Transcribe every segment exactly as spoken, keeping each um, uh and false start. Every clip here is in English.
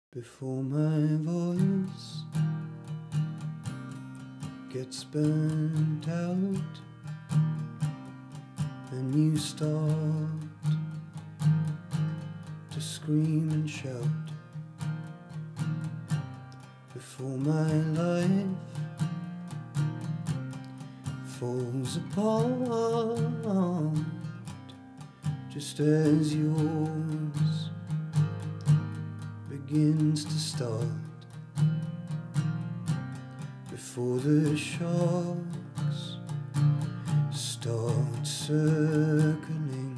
Before my voice gets burnt out and you start to scream and shout, before my life falls apart just as yours begins to start, before the sharks start circling,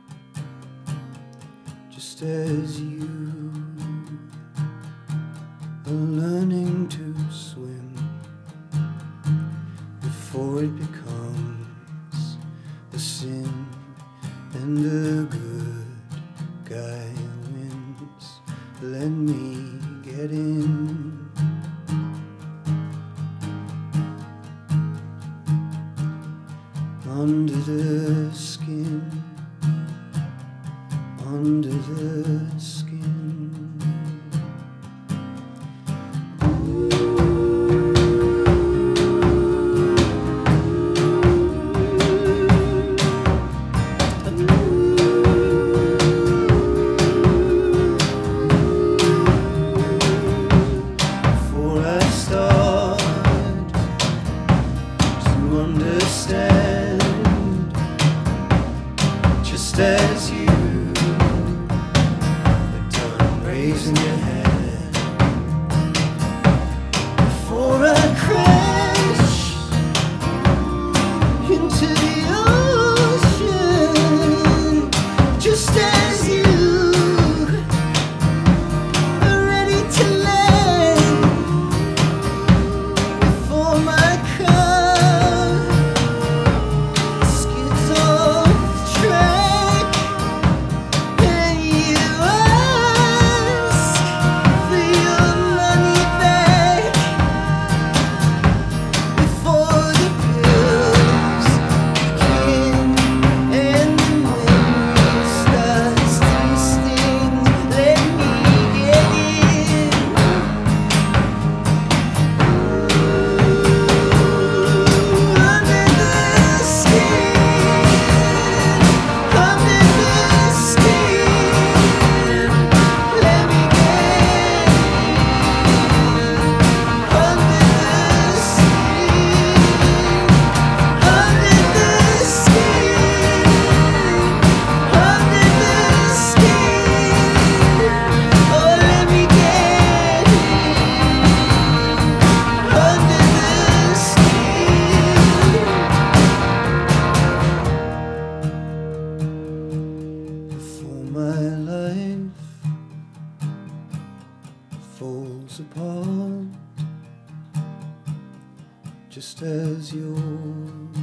just as you are learning to swim, before it becomes a sin and the good guy wins. Let me get in. Under the skin, under the skin. Understand, just as you are done raising your hand, before I crash into the ocean, just as you are ready to land, before my car falls apart just as yours